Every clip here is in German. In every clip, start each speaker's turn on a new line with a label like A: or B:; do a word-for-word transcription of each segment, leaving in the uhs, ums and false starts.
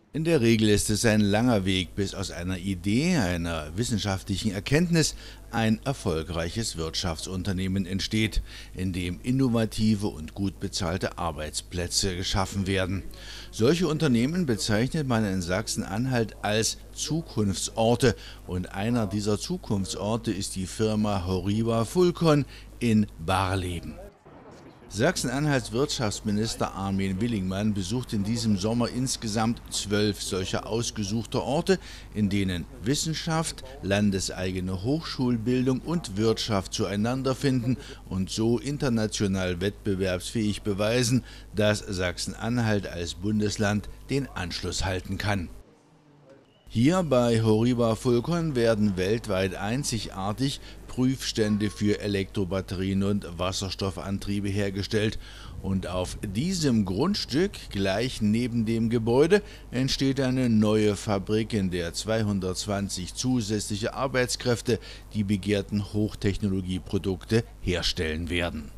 A: In der Regel ist es ein langer Weg, bis aus einer Idee, einer wissenschaftlichen Erkenntnis ein erfolgreiches Wirtschaftsunternehmen entsteht, in dem innovative und gut bezahlte Arbeitsplätze geschaffen werden. Solche Unternehmen bezeichnet man in Sachsen-Anhalt als Zukunftsorte, und einer dieser Zukunftsorte ist die Firma Horiba Fulcon in Barleben. Sachsen-Anhalts Wirtschaftsminister Armin Willingmann besucht in diesem Sommer insgesamt zwölf solcher ausgesuchter Orte, in denen Wissenschaft, landeseigene Hochschulbildung und Wirtschaft zueinander finden und so international wettbewerbsfähig beweisen, dass Sachsen-Anhalt als Bundesland den Anschluss halten kann. Hier bei Horiba Fulcon werden weltweit einzigartig Prüfstände für Elektrobatterien und Wasserstoffantriebe hergestellt, und auf diesem Grundstück, gleich neben dem Gebäude, entsteht eine neue Fabrik, in der zweihundertzwanzig zusätzliche Arbeitskräfte die begehrten Hochtechnologieprodukte herstellen werden.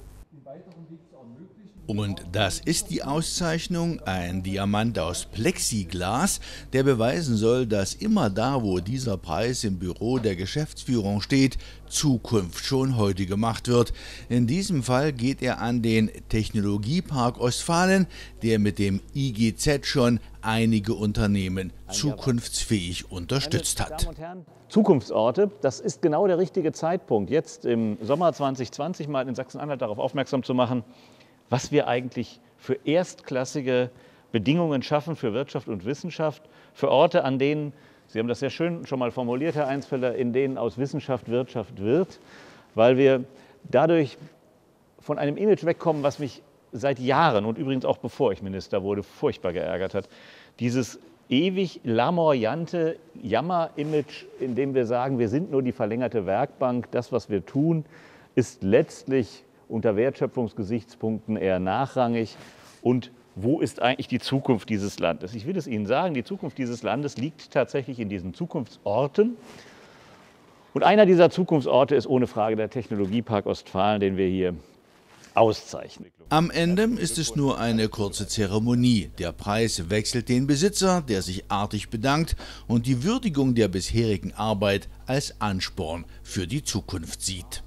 A: Und das ist die Auszeichnung, ein Diamant aus Plexiglas, der beweisen soll, dass immer da, wo dieser Preis im Büro der Geschäftsführung steht, Zukunft schon heute gemacht wird. In diesem Fall geht er an den Technologiepark Ostfalen, der mit dem I G Z schon einige Unternehmen zukunftsfähig unterstützt hat.
B: Zukunftsorte, das ist genau der richtige Zeitpunkt, jetzt im Sommer zweitausendzwanzig mal in Sachsen-Anhalt darauf aufmerksam zu machen, was wir eigentlich für erstklassige Bedingungen schaffen für Wirtschaft und Wissenschaft, für Orte, an denen, Sie haben das sehr schön schon mal formuliert, Herr Einsfelder, in denen aus Wissenschaft Wirtschaft wird, weil wir dadurch von einem Image wegkommen, was mich seit Jahren und übrigens auch bevor ich Minister wurde, furchtbar geärgert hat. Dieses ewig lamoyante Jammer-Image, in dem wir sagen, wir sind nur die verlängerte Werkbank, das, was wir tun, ist letztlich unter Wertschöpfungsgesichtspunkten eher nachrangig. Und wo ist eigentlich die Zukunft dieses Landes? Ich will es Ihnen sagen, die Zukunft dieses Landes liegt tatsächlich in diesen Zukunftsorten. Und einer dieser Zukunftsorte ist ohne Frage der Technologiepark Ostfalen, den wir hier auszeichnen.
A: Am Ende ist es nur eine kurze Zeremonie. Der Preis wechselt den Besitzer, der sich artig bedankt und die Würdigung der bisherigen Arbeit als Ansporn für die Zukunft sieht.